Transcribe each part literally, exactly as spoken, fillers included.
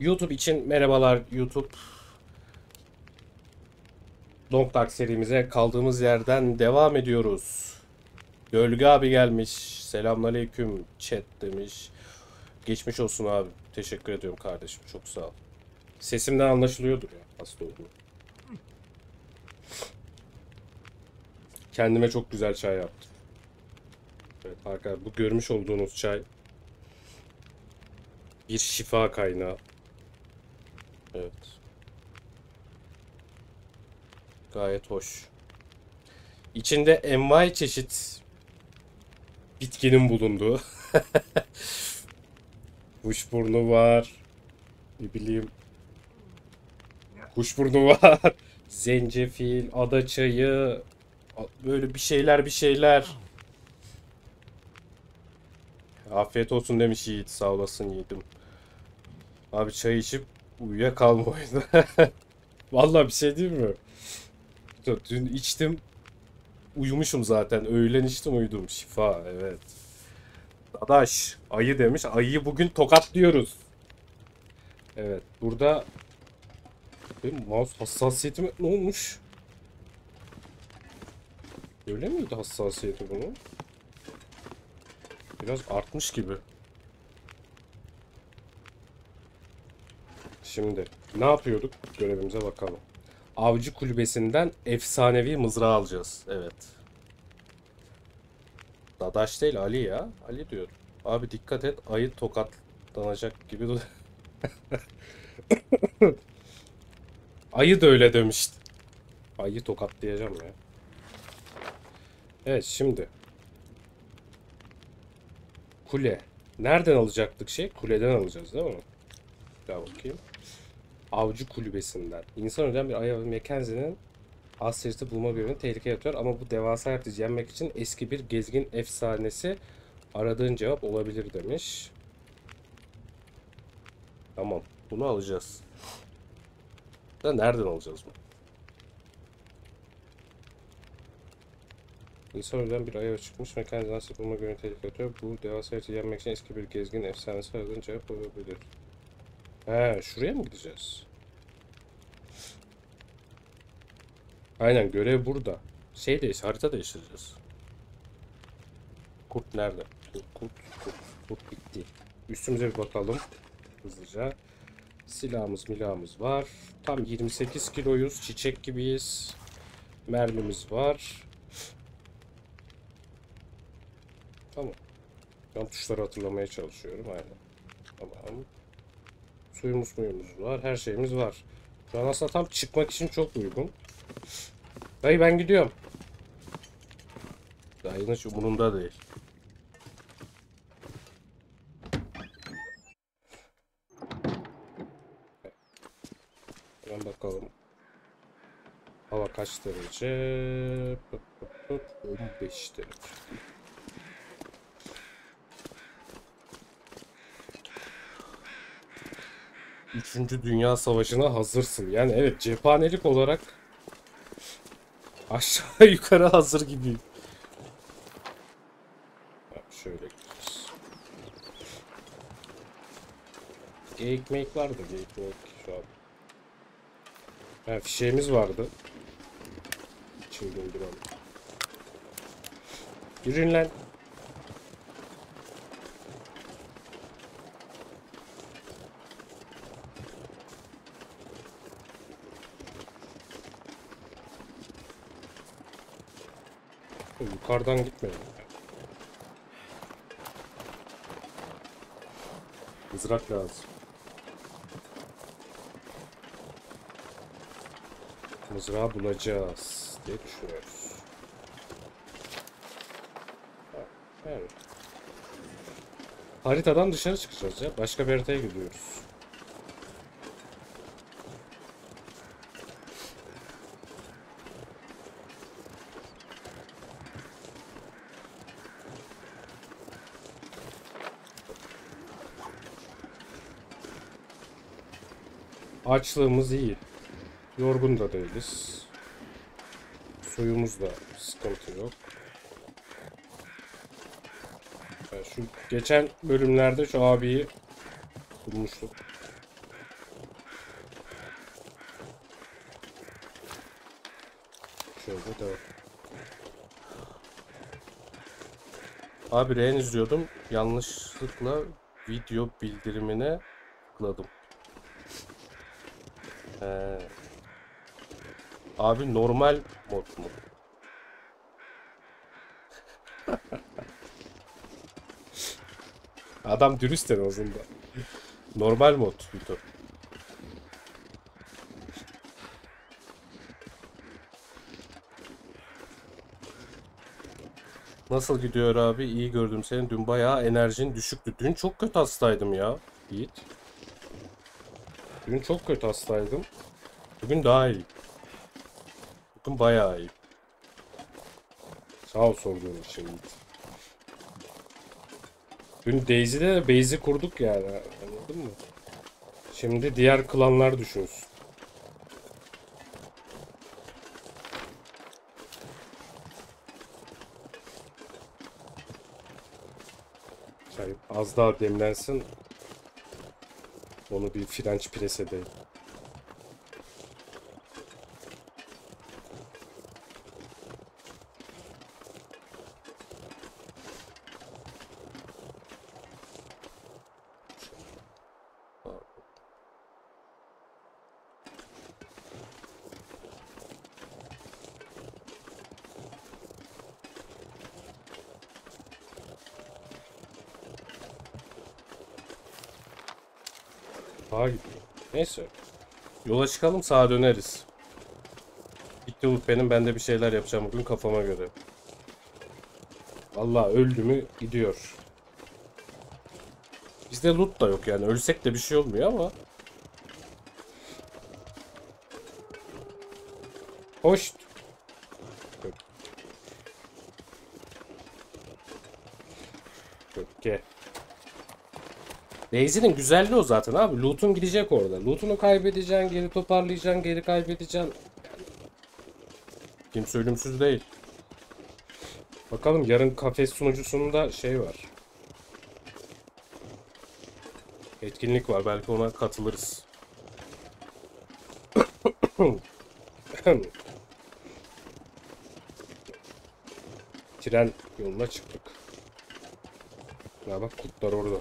YouTube için merhabalar YouTube. Long Dark serimize kaldığımız yerden devam ediyoruz. Gölge abi gelmiş. Selamünaleyküm chat demiş. Geçmiş olsun abi. Teşekkür ediyorum kardeşim. Çok sağ ol. Sesimden anlaşılıyordur ya hasta olduğum. Kendime çok güzel çay yaptım. Evet arkadaşlar, bu görmüş olduğunuz çay bir şifa kaynağı. Evet. Gayet hoş. İçinde envai çeşit bitkinin bulunduğu. Kuşburnu var. Ne bileyim. Kuşburnu var. Zencefil, adaçayı. Böyle bir şeyler bir şeyler. Afiyet olsun demiş Yiğit. Sağ olasın Yiğit'im. Abi çay içip uyuyakalmaydı. Vallahi bir şey değil mi? Dün içtim. Uyumuşum zaten. Öğlen içtim uyudum. Şifa evet. Dadaş ayı demiş. Ayıyı bugün tokatlıyoruz. Evet. Burada benim mouse hassasiyetime ne olmuş? Öyle miydi hassasiyeti bunun? Biraz artmış gibi. Şimdi ne yapıyorduk? Görevimize bakalım. Avcı kulübesinden efsanevi mızrağı alacağız. Evet. Dadaş değil Ali ya. Ali diyor. Abi dikkat et, ayı tokatlanacak gibi. Ayı da öyle demişti. Ayı tokatlayacağım ya. Evet şimdi. Kule. Nereden alacaktık şey? Kuleden alacağız değil mi? Bir daha bakayım. Avcı kulübesinden. İnsan ölen bir ayı Mackenzie'nin Asteris'i bulma görevini tehlikeye atıyor ama bu devasa yaratıcı yenmek için eski bir gezgin efsanesi aradığın cevap olabilir demiş. Tamam. Bunu alacağız. Da nereden alacağız bunu? İnsan ölen bir aya çıkmış. Mekanizden sıfırma görevini tehlikeye atıyor. Bu devasa yaratıcı yenmek için eski bir gezgin efsanesi aradığın cevap olabilir. He, şuraya mı gideceğiz? Aynen görev burada. Şey değiş, harita değiştireceğiz. Kurt nerede? Kurt, kurt, kurt, kurt bitti. Üstümüze bir bakalım. Hızlıca. Silahımız milahımız var. Tam yirmi sekiz kiloyuz. Çiçek gibiyiz. Mermimiz var. Tamam. Ben tuşları hatırlamaya çalışıyorum. Aynen. Tamam. Suyumuz muyumuz var. Her şeyimiz var. Şu an aslında tam çıkmak için çok uygun. Dayı ben gidiyorum. Dayının hiç umurunda değil. Hemen bakalım. Hava kaç derece? on beş derece. Üçüncü Dünya Savaşı'na hazırsın. Yani evet, cephanelik olarak aşağı yukarı hazır gibiyim. Bak şöyle gideceğiz. Geyik meyik vardı, geyik meyik şu an. Ha, fişeğimiz vardı. Şimdi duralım. Yürüyün lan. Yukarıdan gitmeyelim. Mızrak lazım. Mızrağı bulacağız diye düşünüyoruz. Evet. Haritadan dışarı çıkacağız ya. Başka bir haritaya gidiyoruz. Açlığımız iyi. Yorgun da değiliz. Suyumuz da sıkıntı yok. Yani şu geçen bölümlerde şu abiyi bulmuştuk. Şöyle devam. Abi R'ni izliyordum. Yanlışlıkla video bildirimine tıkladım. Ee, abi normal mod mu? Adam dürüst en azından. Normal mod video. Nasıl gidiyor abi? İyi gördüm seni. Dün bayağı enerjin düşüktü. Dün çok kötü hastaydım ya Yiğit. Dün çok kötü hastaydım. Bugün daha iyi. Bugün bayağı iyi. Sağ ol sorduğun için Yiğit. Dün Daisy'de de base'i kurduk yani. Anladın mı? Şimdi diğer klanlar düşünsün. Çay az daha demlensin. Onu bir French press edeyim. Sağa gidiyor. Neyse. Yola çıkalım, sağa döneriz. Gitti Umut benim, ben de bir şeyler yapacağım bugün kafama göre. Vallahi öldü mü gidiyor. Bizde loot da yok yani, ölsek de bir şey olmuyor ama. Hoş. Gel. Daisy'nin güzelliği o zaten abi. Loot'un gidecek orada. Loot'unu kaybedeceksin, geri toparlayacaksın, geri kaybedeceksin. Kimse ölümsüz değil. Bakalım yarın kafes sunucusunda şey var. Etkinlik var. Belki ona katılırız. Tren yoluna çıktık. Ya bak kurtlar orada.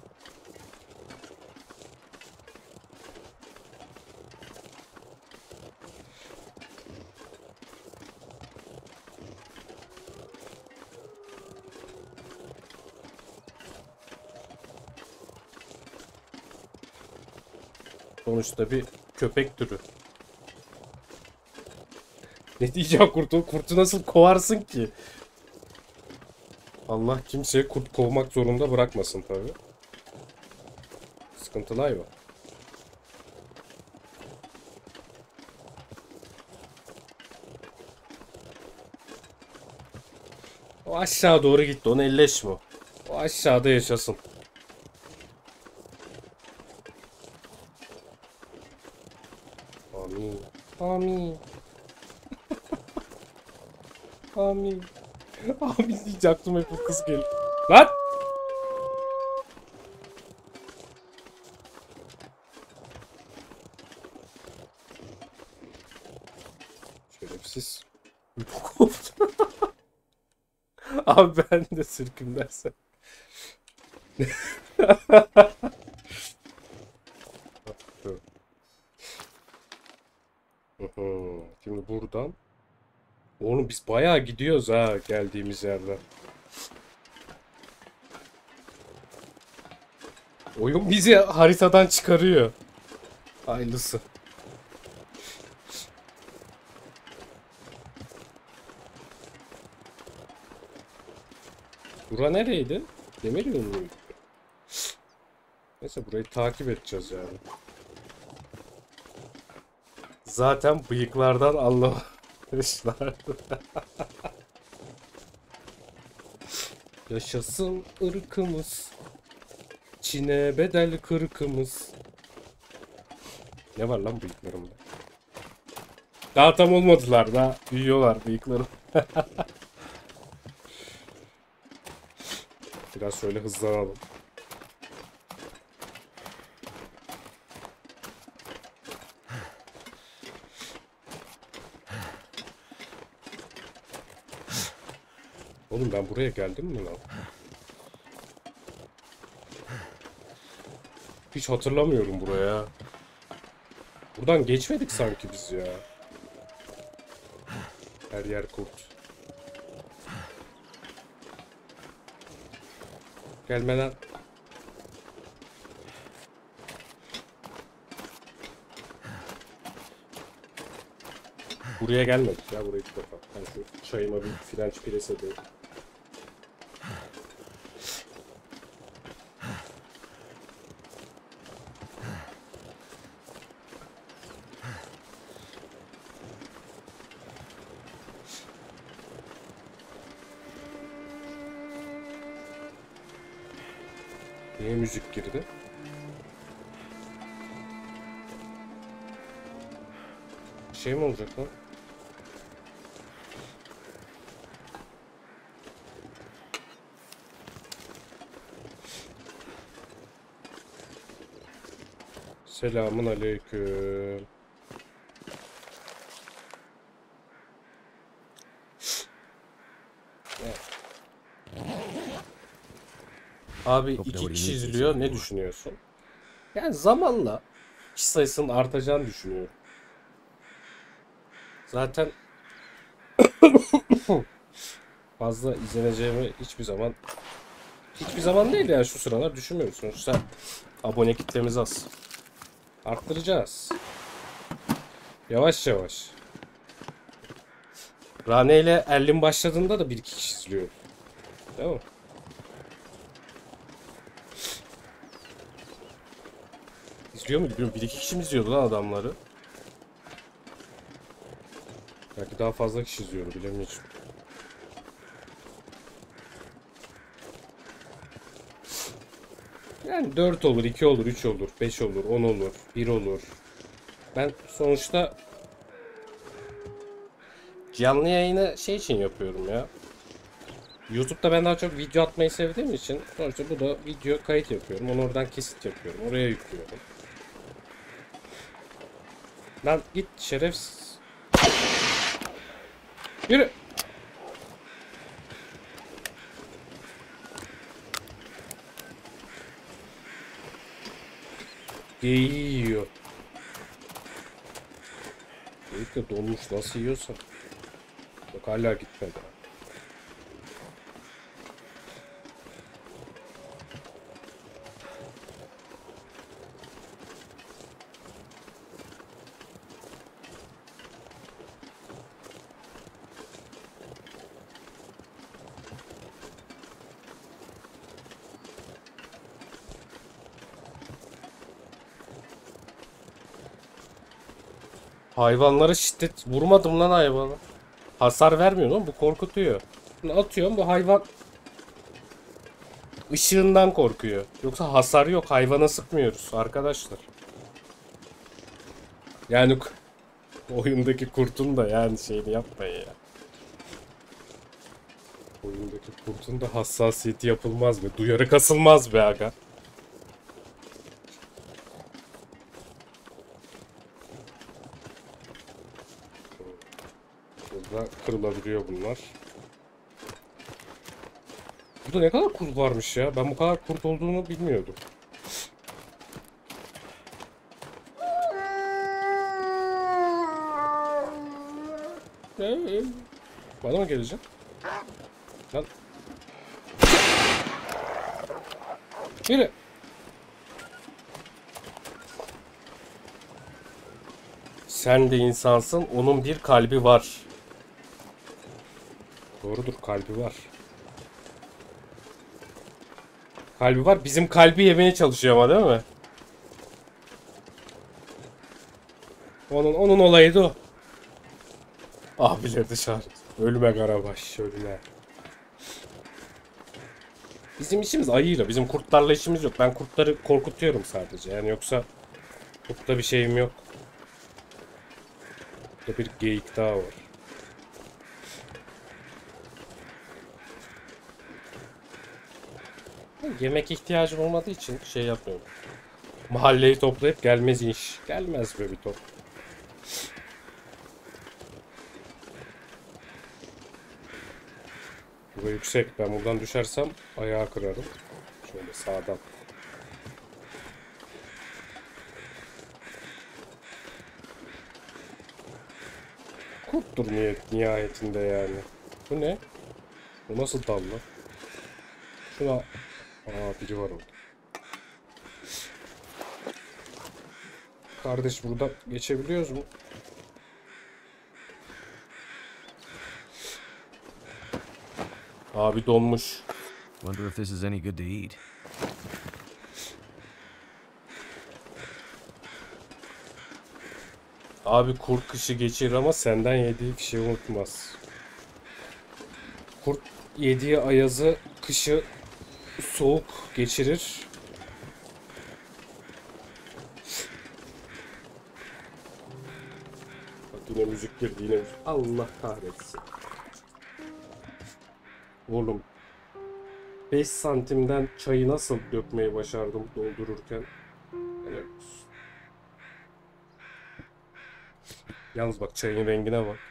Sonuçta bir köpek türü. Ne diyeceğim kurtu? Kurtu nasıl kovarsın ki? Allah kimseye kurt kovmak zorunda bırakmasın tabi. Sıkıntılı hayvan. O aşağı doğru gitti. Onu elleşme o. O aşağıda yaşasın. Amin. Amin. Amin. Amin deyince aklıma hep bu kız geliyor. Lan! Şerefsiz. Abi ben de sürküm dersen. Şimdi buradan. Oğlum biz bayağı gidiyoruz ha geldiğimiz yerden. Oyun bizi haritadan çıkarıyor. Hayırlısı. Bura nereydi? Demir yolu muydu? Neyse burayı takip edeceğiz yani. Zaten bıyıklardan anlamışlar. Yaşasın ırkımız. Çin'e bedel kırkımız. Ne var lan bıyıklarımda? Daha tam olmadılar, daha büyüyorlar bıyıklarım. Biraz şöyle hızlanalım. Oğlum ben buraya geldim mi lan? Hiç hatırlamıyorum buraya. Buradan geçmedik sanki biz ya. Her yer kurt. Gelmeden. Buraya gelmedik ya, buraya ilk defa. Ben şu çayıma bir French press edeyim. Niye müzik girdi? Şey mi olacak lan? Selamun aleyküm. Abi iki kişi izliyor. Ne düşünüyorsun? Yani zamanla kişi sayısının artacağını düşünüyorum. Zaten fazla izleneceğimi hiçbir zaman hiçbir zaman değil yani, şu sıralar düşünmüyorum. Sonuçta abone kitlemiz az. Arttıracağız. Yavaş yavaş. Rane ile Erlin başladığında da bir iki kişi izliyor. Değil mi? İzliyor mu bilmiyorum. Bir iki kişi mi izliyordu lan adamları? Belki daha fazla kişi izliyor, bilemeyeceğim. Yani dört olur, iki olur, üç olur, beş olur, on olur, bir olur. Ben sonuçta canlı yayını şey için yapıyorum ya. YouTube'da ben daha çok video atmayı sevdiğim için sonuçta bu da video kayıt yapıyorum. Onu oradan kesit yapıyorum. Oraya yüklüyorum. Lan git şerefsiz. Yürü. Geyiği yiyor. Geyik de donmuş, nasıl yiyorsa. Bak hala gitmedi. Hayvanlara şiddet vurmadım lan hayvana. Hasar vermiyor lan, bu korkutuyor. Bunu atıyorum, bu hayvan ışığından korkuyor. Yoksa hasar yok, hayvana sıkmıyoruz arkadaşlar. Yani oyundaki kurtun da yani şeyini yapmayın ya. Oyundaki kurtun da hassasiyeti yapılmaz be. Duyarı kasılmaz be aga. Burada kırılabiliyor bunlar. Burada ne kadar kurt varmış ya. Ben bu kadar kurt olduğunu bilmiyordum. Ee, bana mı gelecek? Lan. Yürü. Sen de insansın, onun bir kalbi var. Doğrudur, kalbi var. Kalbi var, bizim kalbi yemeye çalışıyor ama değil mi? Onun onun olayıydı o. Abiler dışarı. Ölüme Karabaş, ölüme. Bizim işimiz ayıyla, bizim kurtlarla işimiz yok. Ben kurtları korkutuyorum sadece. Yani yoksa kurtta bir şeyim yok. Burada bir geyik daha var. Yemek ihtiyacım olmadığı için şey yapmıyorum. Mahalleyi toplayıp gelmez iş. Gelmez böyle bir top. Burası yüksek. Ben buradan düşersem ayağı kırarım. Şöyle sağdan. Kurttur niyet, nihayetinde yani. Bu ne? Bu nasıl dal lan? Şuna... Aa, biri var orada. Kardeş, burada geçebiliyoruz mu? Abi donmuş. Wonder if this is any good to eat. Abi kurt kışı geçirir ama senden yediği fişeği unutmaz. Kurt yediği ayazı, kışı soğuk geçirir. Bak yine müzik girdi, yine müzik. Allah kahretsin. Oğlum. beş santimden çayı nasıl dökmeyi başardım doldururken. Helal olsun. Yalnız bak, çayın rengine bak.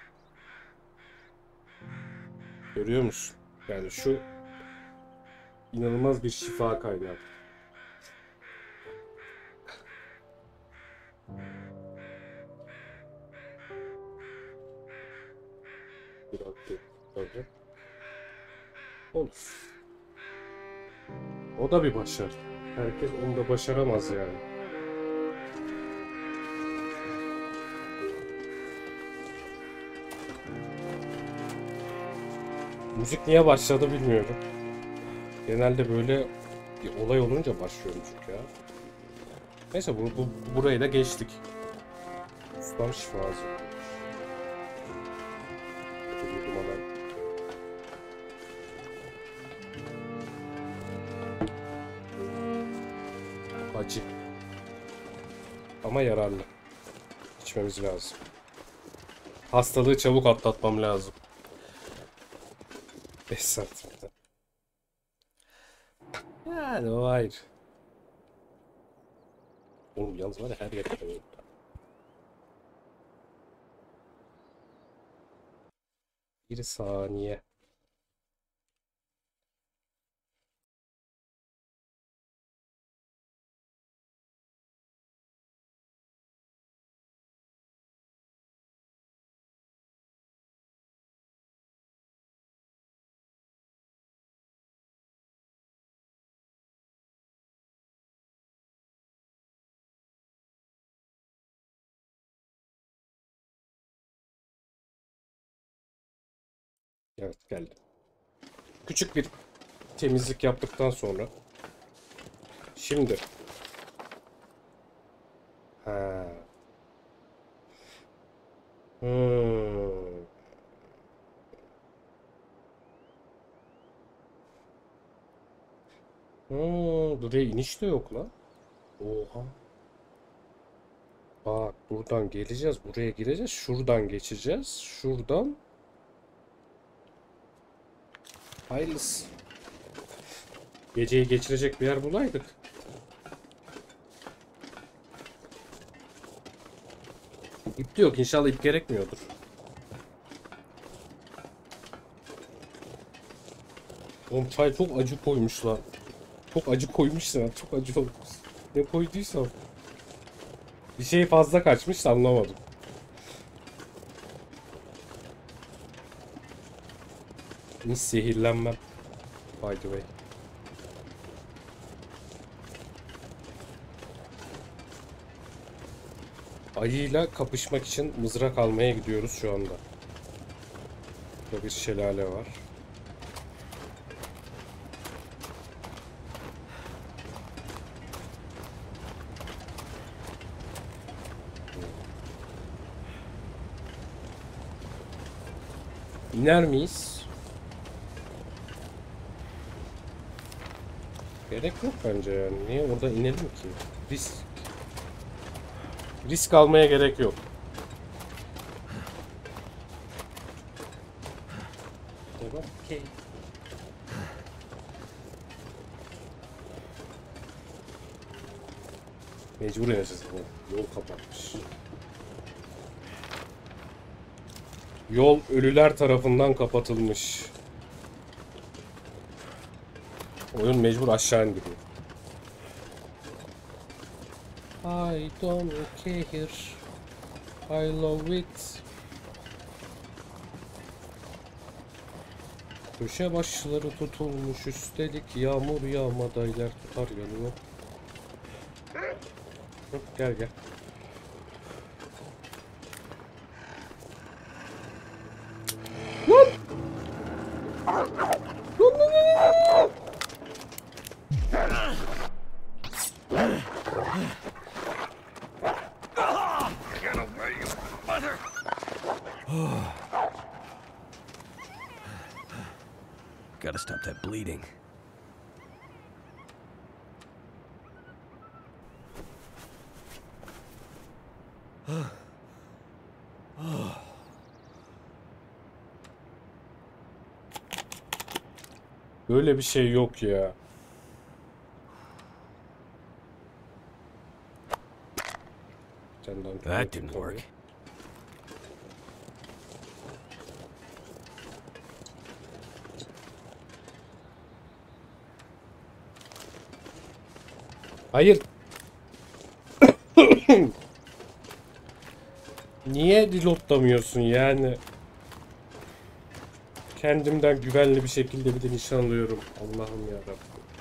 Görüyor musun? Yani şu inanılmaz bir şifa kaynağı. Bir dakika. Tabii. Olur. O da bir başarı. Herkes onu da başaramaz yani. Müzik niye başladı bilmiyorum. Genelde böyle bir olay olunca başlıyor müzik ya. Neyse, bu, bu burayı da geçtik. Ustam şifacı. Acı. Ama yararlı. İçmemiz lazım. Hastalığı çabuk atlatmam lazım. beş santimden. Yani o ayrı. Oğlum yalnız var ya, her yerde böyle. Bir saniye. Evet, geldi. Küçük bir temizlik yaptıktan sonra. Şimdi. Ha. Hmm. Hmm. Buraya iniş de yok lan. Oha. Bak, buradan geleceğiz. Buraya gireceğiz. Şuradan geçeceğiz. Şuradan. Hayırlısı. Geceyi geçirecek bir yer bulaydık. İp de yok. İnşallah ip gerekmiyordur. Oğlum çay çok acı koymuşlar. Çok acı koymuşlar. Çok acı olmuş. Ne koyduysam. Bir şey fazla kaçmış da anlamadım. Hiç zehirlenmem. By the way. Ayıyla kapışmak için mızrak almaya gidiyoruz şu anda. Burada bir şelale var. İner miyiz? Gerek yok bence yani. Niye orada inelim ki? Risk. Risk almaya gerek yok. Devam. Okay. Mecbur ineceğiz bunu. Yol kapatmış. Yol ölüler tarafından kapatılmış. Oyun mecbur aşağı indiriyor. I don't care. I love it. Köşe başları tutulmuş, üstelik yağmur yağmada yer tutar yanıyor. Hı, gel gel. Lan! Lan lan lan! Gotta stop that bleeding. Böyle bir şey yok ya. Senden That didn't work. Hayır. Niye reloadlamıyorsun yani? Kendimden güvenli bir şekilde bir de nişan alıyorum. Allah'ım yarabbim.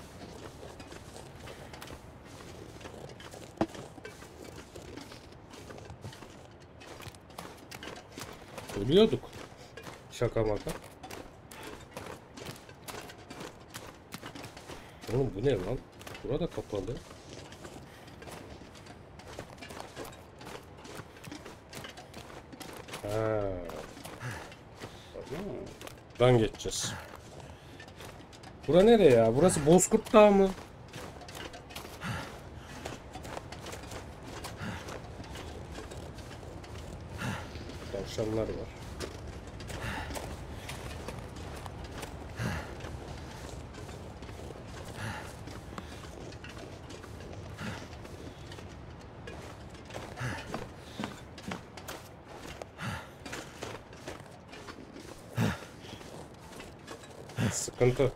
Ölüyorduk. Şaka maka. Oğlum bu ne lan? Burada kapalı. Ha. Buradan geçeceğiz. Bura nereye ya? Burası Bozkurt Dağı mı? Tavşanlar var. Sıkıntı.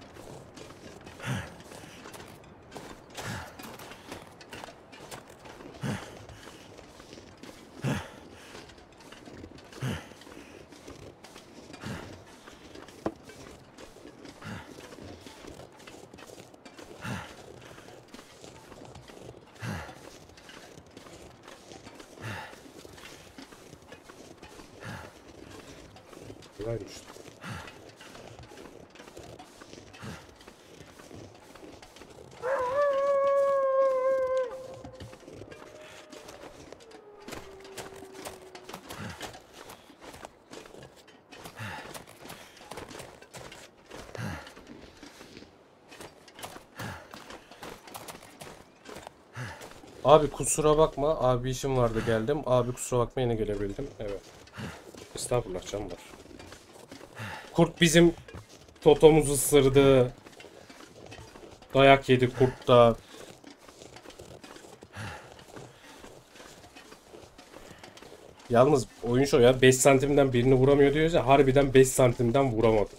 Kolaymış. Abi kusura bakma. Abi işim vardı geldim. Abi kusura bakma yine gelebildim. Evet. Estağfurullah canım var. Kurt bizim totomuzu ısırdı. Dayak yedi kurt da. Yalnız oyun şu ya beş santimden birini vuramıyor diyoruz ya harbiden beş santimden vuramadı.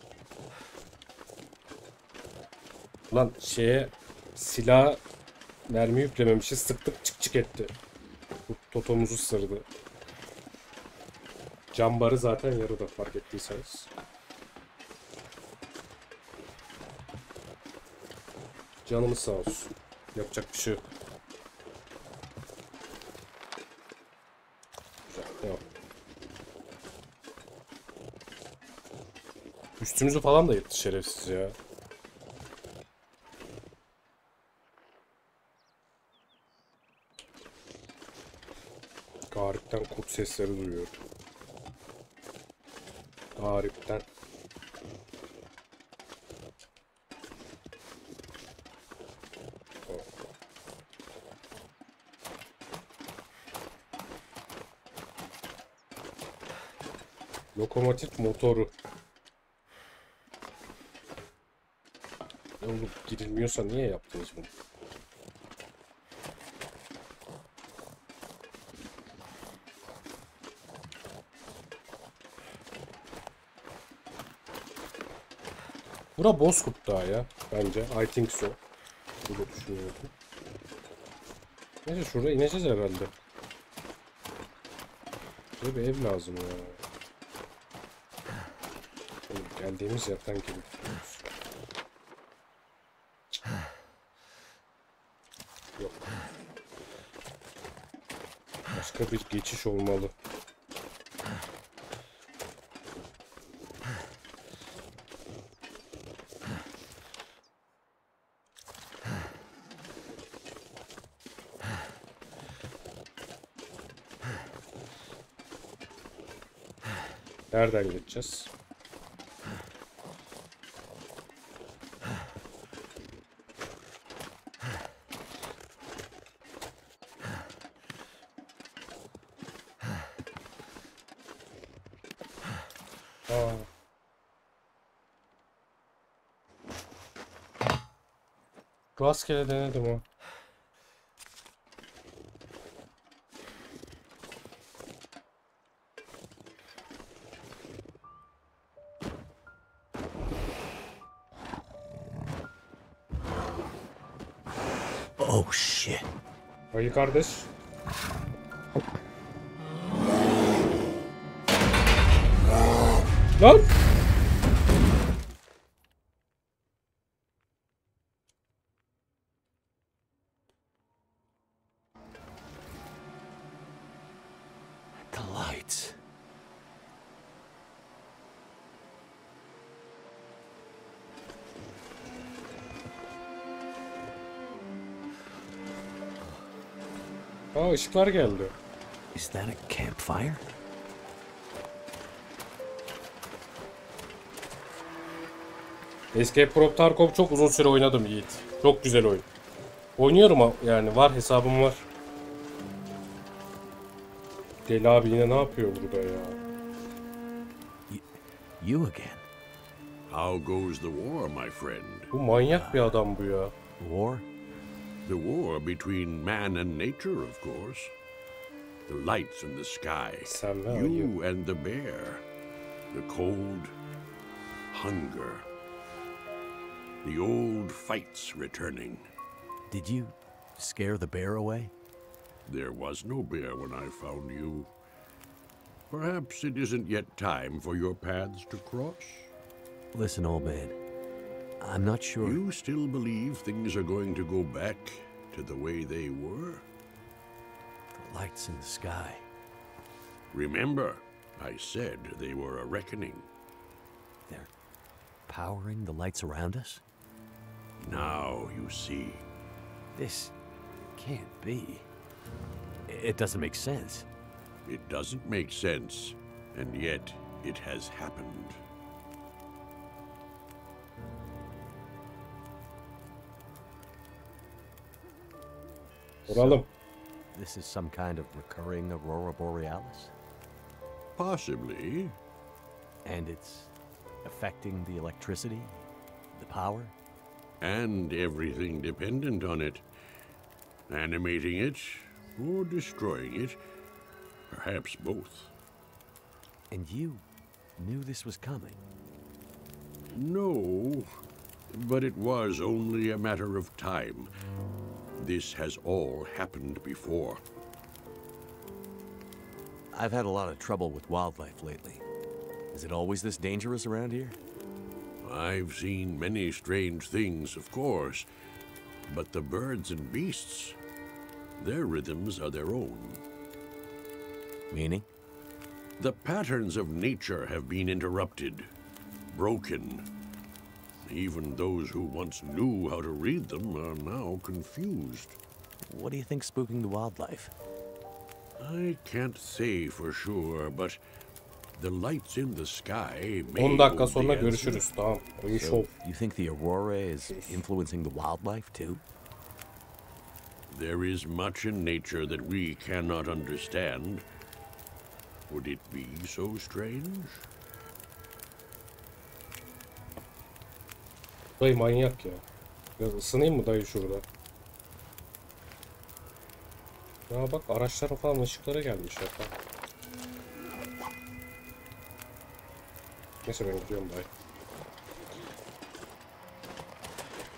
Lan şeye silah mermi yüklememişiz sıktık çık çık etti. Kurt totomuzu ısırdı. Cambarı zaten yarıda fark ettiyseniz. Canımız sağ olsun. Yapacak bir şey yok. Güzel. Devam. Üstümüzü falan da yırttı şerefsiz ya. Garipten kurt sesleri duyuyorum. Garipten. Lokomotif motoru. Ne olup girilmiyorsa niye yaptınız bunu? Bura Bozkurt Dağı ya. Bence. I think so. Böyle düşünüyorum. Neyse şurada ineceğiz herhalde. Böyle bir ev lazım ya. Oğlum, geldiğimiz yerden gibi. Yok. Başka bir geçiş olmalı. Nereden geçeceğiz? Aa. Rastgele denedim o. Oh shit. Hayır kardeş. Lan! The lights. Aa, ışıklar geldi. Is that a campfire? Escape from Tarkov çok uzun süre oynadım Yiğit. Çok güzel oyun. Oynuyorum yani, var, hesabım var. Deli abi yine ne yapıyor burada ya? Y you again? How goes the war, my friend? Bu manyak bir adam bu ya. War? The war between man and nature, of course. The lights in the sky. Sen ve You ayı. and the bear. The cold. Hunger. The old fights returning. Did you scare the bear away? There was no bear when I found you. Perhaps it isn't yet time for your paths to cross? Listen, old man. I'm not sure. You still believe things are going to go back to the way they were? The lights in the sky. Remember, I said they were a reckoning. They're powering the lights around us? Now you see. This can't be. It doesn't make sense. It doesn't make sense, and yet it has happened. Vuralım. This is some kind of recurring aurora borealis? Possibly. And it's affecting the electricity, the power? And everything dependent on it. Animating it, or destroying it. Perhaps both. And you knew this was coming? No, but it was only a matter of time. This has all happened before. I've had a lot of trouble with wildlife lately. Is it always this dangerous around here? I've seen many strange things, of course, but the birds and beasts, their rhythms are their own. Meaning? The patterns of nature have been interrupted, broken. Even those who once knew how to read them are now confused. What do you think's spooking the wildlife? I can't say for sure, but the lights in the sky may on dakika hold the sonra answer. görüşürüz. Tamam. Oyun So, şov. you think the aurora is influencing the wildlife too? There is much in nature that we cannot understand. Would it be so strange? Dayı manyak ya. Biraz ısınayım mı dayı şurada? Ya bak, araçların falan ışıkları gelmiş ya. Neyse ben gidiyorum dayı.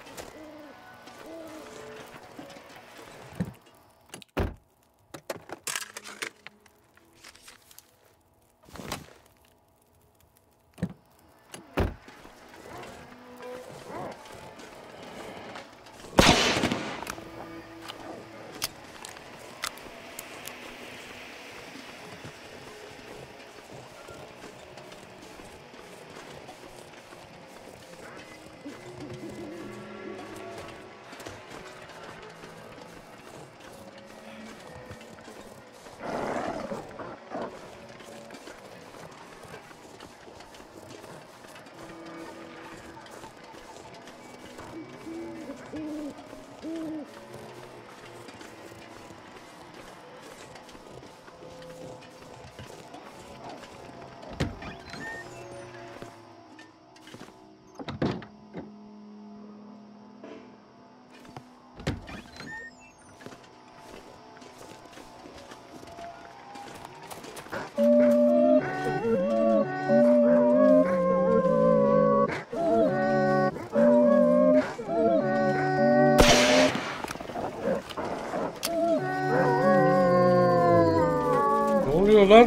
Ne oluyor lan?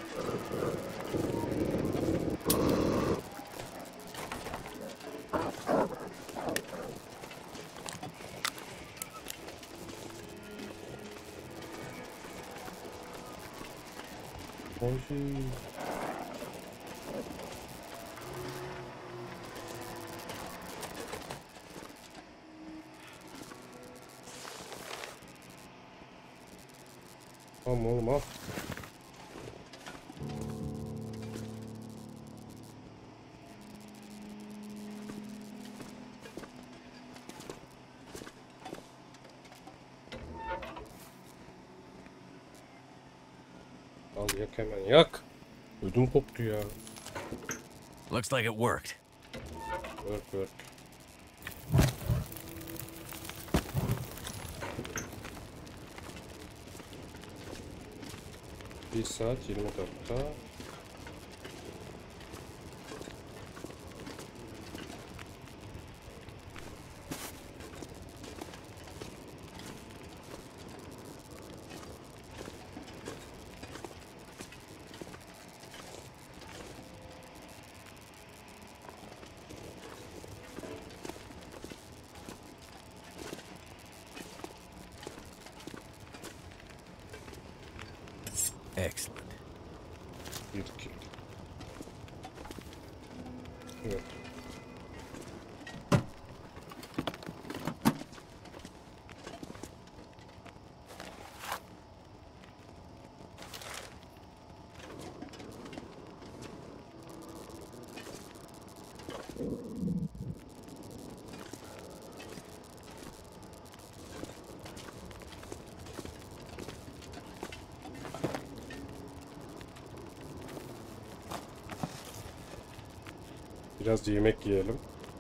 Oy. Tamam oğlum al. Al yak hemen yak. Ödüm koptu ya. Looks like it worked. Work work. Bir saat yirmi dakika. Excellent. Bir iki. Evet. Biraz yemek yiyelim.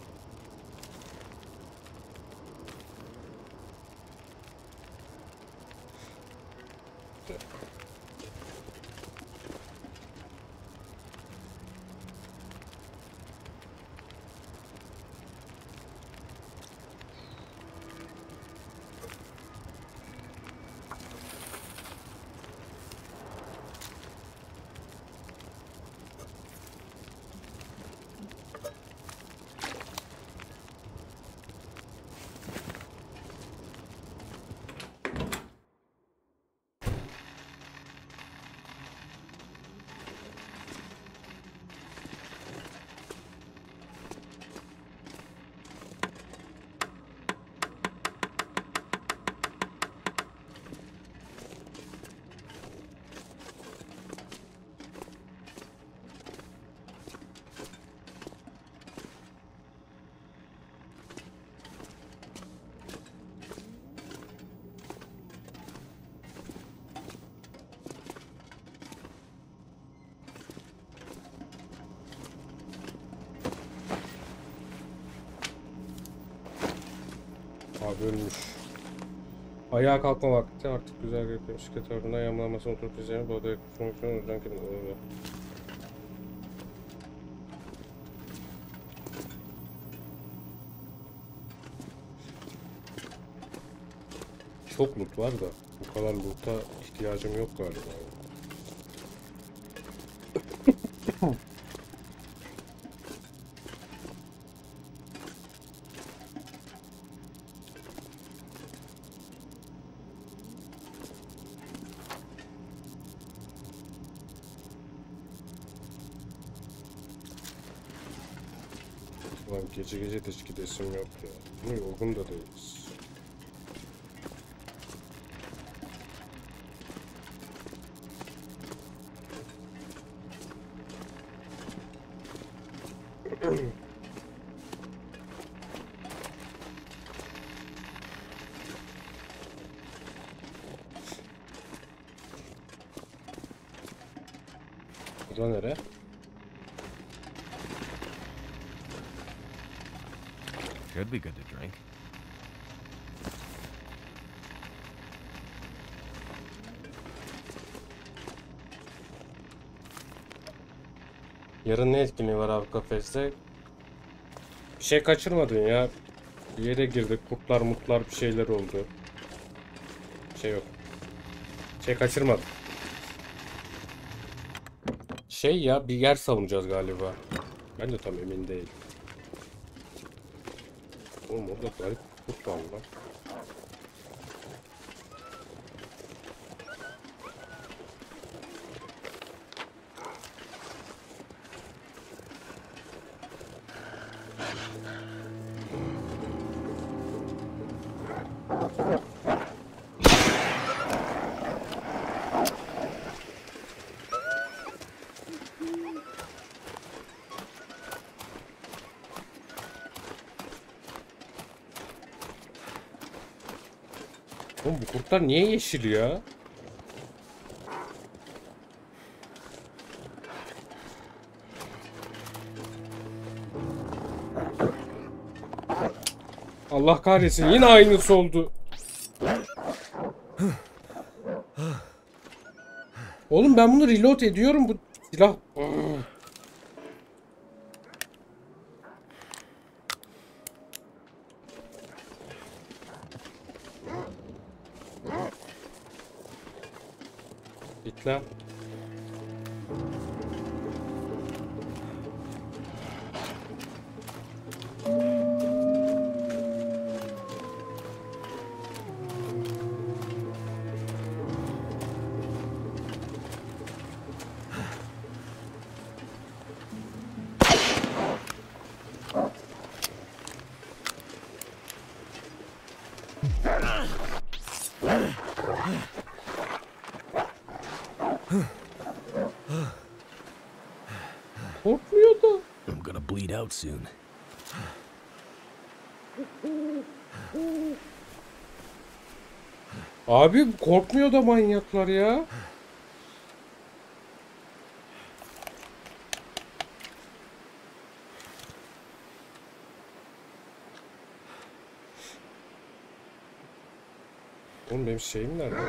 Abi ölmüş. Ayağa kalkma vakti artık güzel bir bisiklet ardından yamlanmasına oturup izleyelim. Bu odaya kurtulmak için oradan kendini oluyor. Çok loot var da bu kadar loot'a ihtiyacım yok galiba. Lan gece gece de hiç gidesim yok ya. Bunu yorgun da değiliz. Burada nere? Should be good to drink. Yarın ne etkinliği var abi kafeste? Bir şey kaçırmadın ya. Bir yere girdik. Kurtlar mutlar bir şeyler oldu. Bir şey yok. Bir şey kaçırmadım. Şey ya bir yer savunacağız galiba. Ben de tam emin değilim. Oğlum orada garip kurt var lan. Oğlum bu kurtlar niye yeşil ya? Allah kahretsin yine aynısı oldu. Oğlum ben bunu reload ediyorum bu silah. Git lan. Korkmuyor da. I'm gonna bleed out soon. Abi korkmuyor da manyaklar ya. Oğlum benim şeyim nerede?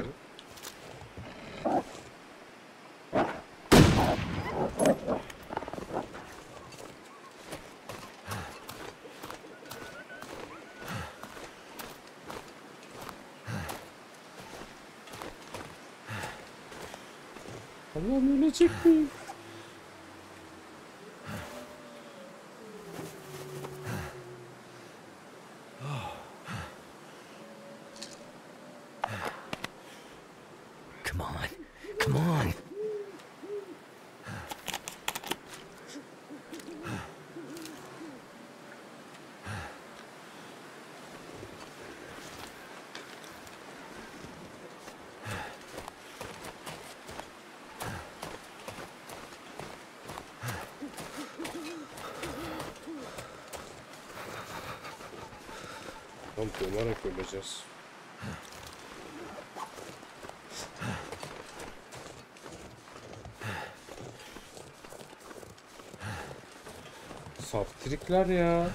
Allah'ım ölecek miyim? Come on. Come on. Tamam donarak öleceğiz. Saftirikler ya.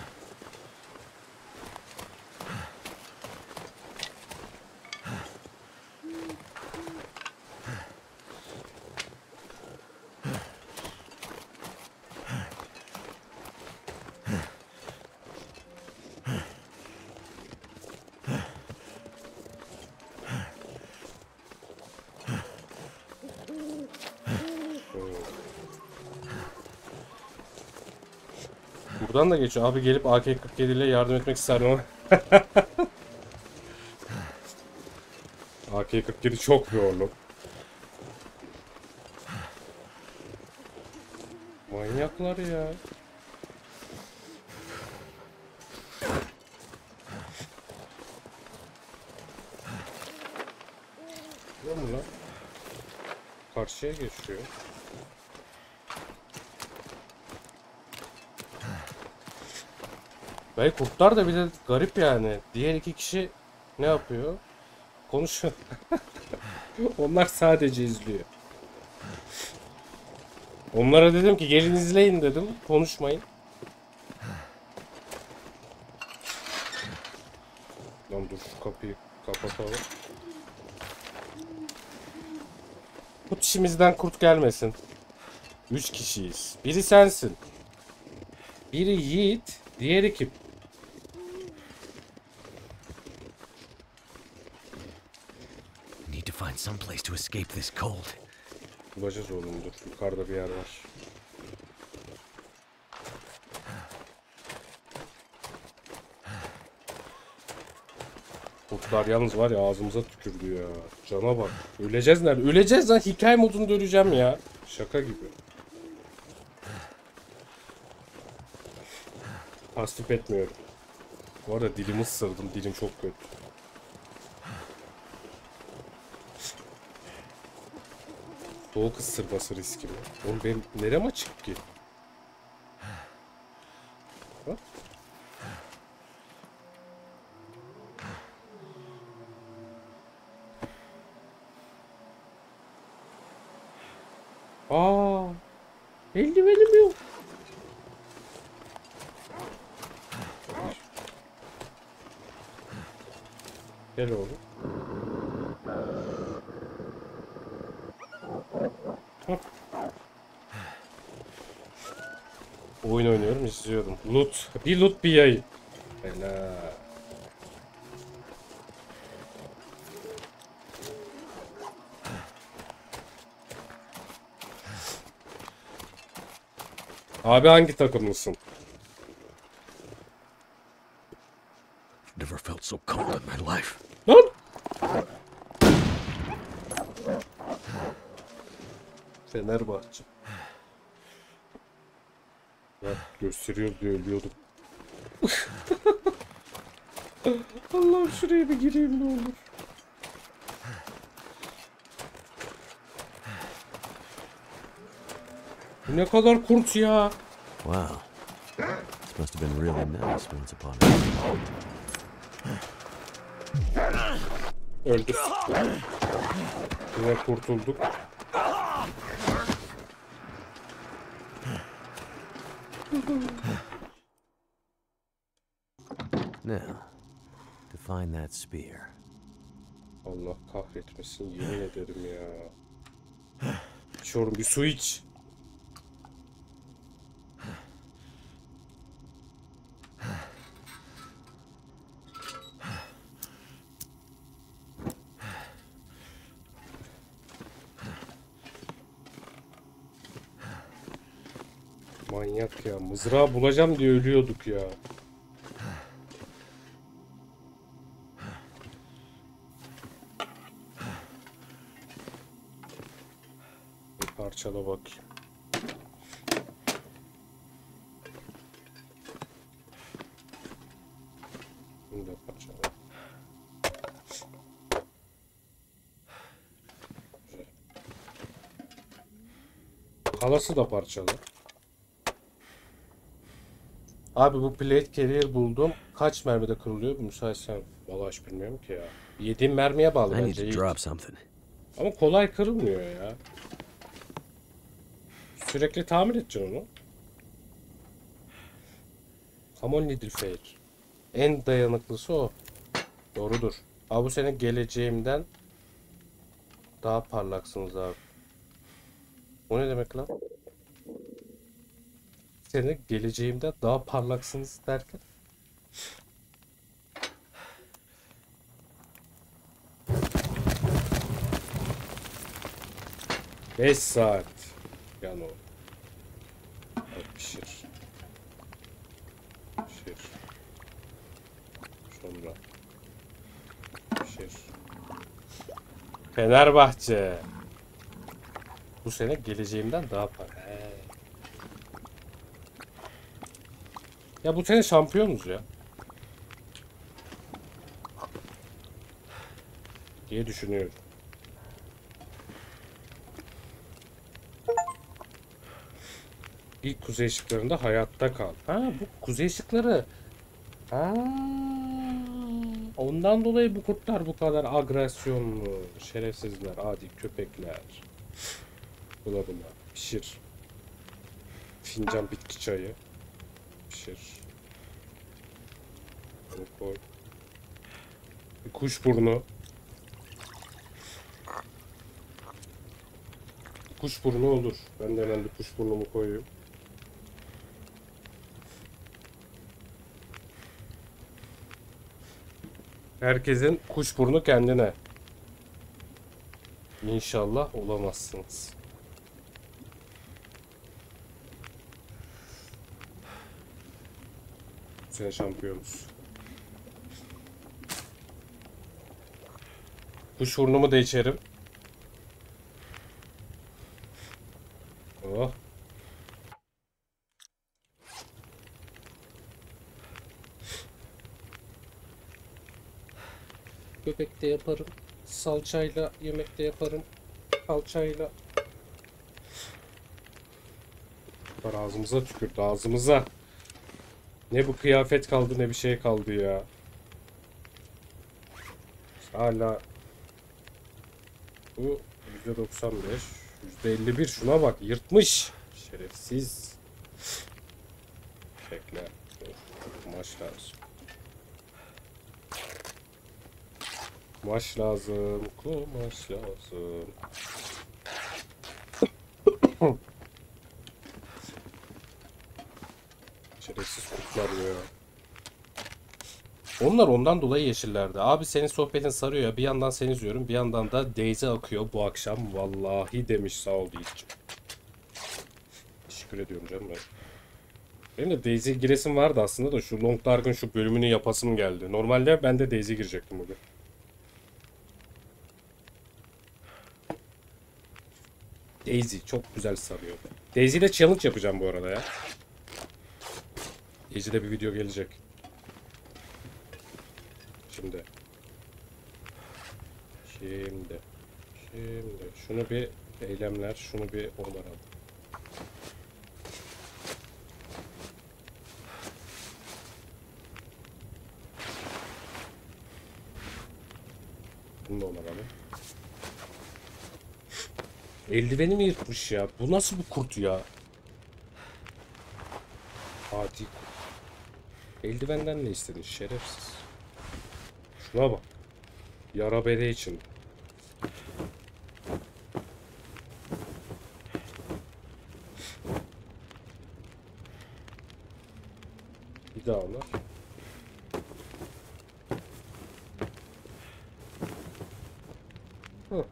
Buradan da geçiyor. Abi gelip A K kırk yedi ile yardım etmek isterdim ama. A K kırk yedi çok yorlu. Manyaklar ya. Ne mu lan? Karşıya geçiyor. Bey kurtlar da bir de garip yani. Diğer iki kişi ne yapıyor? Konuşuyor. Onlar sadece izliyor. Onlara dedim ki gelin izleyin dedim. Konuşmayın. Lan dur şu kapıyı kapatalım. Kurt işimizden kurt gelmesin. Üç kişiyiz. Biri sensin. Biri Yiğit. Diğeri kim? Need to find some place to escape this cold. Bulacağız oğlum, dur. Yukarıda bir yer var. Kurtlar yalnız var ya, ağzımıza tükürdü ya. Cana bak. Öleceğiz nerede? Öleceğiz lan. Hikaye modunda öleceğim ya. Şaka gibi. Tasvip etmiyorum. Bu arada dilimi ısırdım. Dilim çok kötü. Soğuk ısırması riski mi? Oğlum benim nerem açık ki? Bak. Aa, eldivenim yok. Gel oğlum. Hah. Oyun oynuyorum, izliyorum. Loot. Bir loot bir yayın. Helal. Abi hangi takımlısın? Never felt so cold in my life. Lan! Fenerbahçe. Ya gösteriyor diye ölüyordum. Allah'ım şuraya bir gireyim ne olur. Bu ne kadar kurt ya. Wow. This must have been really nice once upon a time. Öldü. Yine kurtulduk. Now, to find that spear. Allah kahretmesin, yemin ederim ya. İçiyorum, bir su iç. Manyak ya. Mızrağı bulacağım diye ölüyorduk ya. Bir parçala bakayım. Bunu da parçala. Kalası da parçalı. Abi bu plate carrier buldum. Kaç mermide kırılıyor? Müsaitsen vallahi hiç bilmiyorum ki ya. Yediğim mermiye bağlı I need bence. to drop something. Ama kolay kırılmıyor ya. Sürekli tamir edeceksin onu. Come on little fair. En dayanıklısı o. Doğrudur. Abi bu sene geleceğimden daha parlaksınız abi. O ne demek lan? Sene geleceğimden daha parlaksınız derken? Beş saat. Yani o. Hadi pişir. Pişir. Sonra. Pişir. Fenerbahçe. Bu sene geleceğimden daha parlak. He. Ya bu sene şampiyonuz ya. Diye düşünüyorum. İlk kuzey ışıklarında hayatta kal. Ha bu kuzey ışıkları. Ha, ondan dolayı bu kurtlar bu kadar agresyonlu. Şerefsizler, adi köpekler. Bula bula. Pişir. Fincan bitki çayı. Pişir. Bunu koy. Bir kuş burnu. kuşburnu olur. Ben de hemen bir kuşburnumu koyayım. Herkesin kuşburnu kendine. İnşallah olamazsınız. Sen şampiyonuz. Kuşburnumu da içerim. Oh. Göbekte yaparım. Salçayla yemekte yaparım. Salçayla. Var ağzımıza tükürdü ağzımıza. Ne bu kıyafet kaldı ne bir şey kaldı ya. Hala bu yüzde doksan beş, yüzde elli bir şuna bak yırtmış. Şerefsiz. Bekle. Kumaş lazım. Kumaş lazım. Kumaş lazım. Şerefsiz kurtlar ya. Onlar ondan dolayı yeşillerdi. Abi senin sohbetin sarıyor ya. Bir yandan seni izliyorum. Bir yandan da Daisy akıyor bu akşam. Vallahi demiş sağ ol Yiğit'ciğim. Teşekkür ediyorum canım ben. Benim de Daisy giresim vardı aslında da şu Long Dark'ın şu bölümünü yapasım geldi. Normalde ben de Daisy girecektim bugün. Daisy çok güzel sarıyor. Daisy ile challenge yapacağım bu arada ya. Daisy'de bir video gelecek. Şimdi. Şimdi. Şimdi. Şunu bir eylemler. Şunu bir onaralım. Bunu da onaralım. Eldivenimi yırtmış ya. Bu nasıl bir kurt ya? Adi kurt. Eldivenden ne istedin şerefsiz? Şuna bak. Yara bere için. Bir daha onlar. Hı.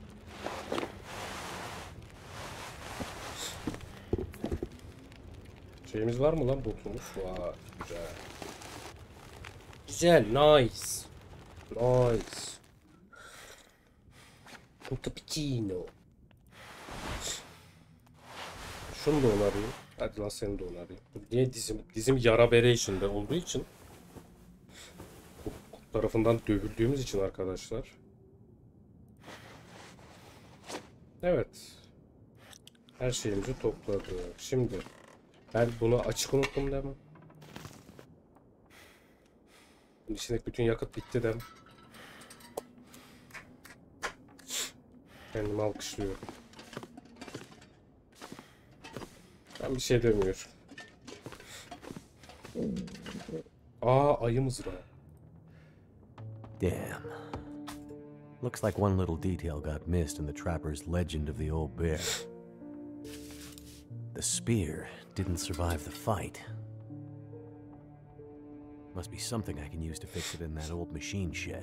Şeyimiz var mı lan botumuz? Var. Güzel. Güzel. Nice. Nice. Un cappuccino. Şunu da onarayım. Hadi lan seni de onarayım. Niye dizim? Dizim yara bere içinde olduğu için. Bu tarafından dövüldüğümüz için arkadaşlar. Evet. Her şeyimizi topladık. Şimdi ben bunu açık unuttum demem. İçindeki bütün yakıt bitti dem. Kendimi alkışlıyorum. Ben bir şey demiyorum. Aa ayı mızrağı. Damn. Looks like one little detail got missed in the trapper's legend of the old bear. The spear didn't survive the fight. Must be something I can use to fix it in that old machine shed.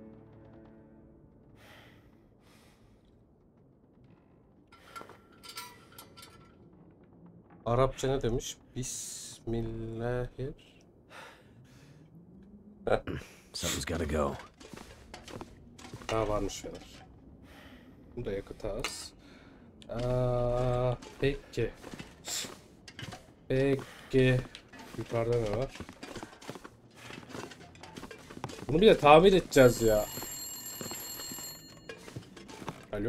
Arapça ne demiş? Bismillahir. Something's gotta go. Daha varmış fener. Bunu da yakıt az. Aa, peki. Peki. Yukarıda ne var? Bunu bir de tamir edeceğiz ya. Alo.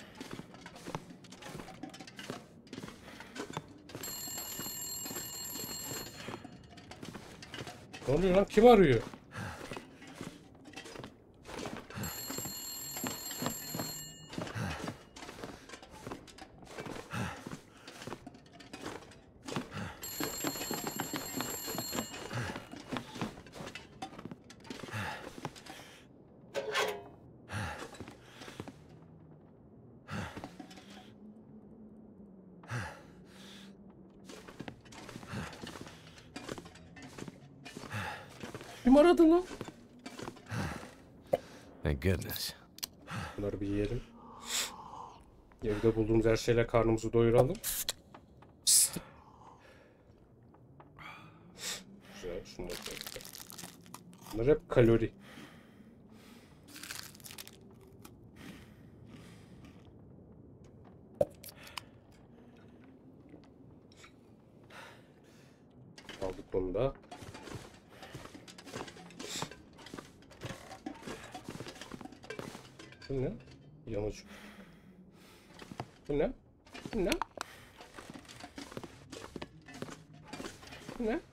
Ne oluyor lan? Kim arıyor? Kim aradı lan? Thank goodness. Bunları bir yiyelim. Evde bulduğumuz her şeyle karnımızı doyuralım. Güzel, şunu da koyalım. Bunlar hep kalori. Aldık bunu da. Bu ne? Yanıcı. Bu ne? Bu ne? Bu ne?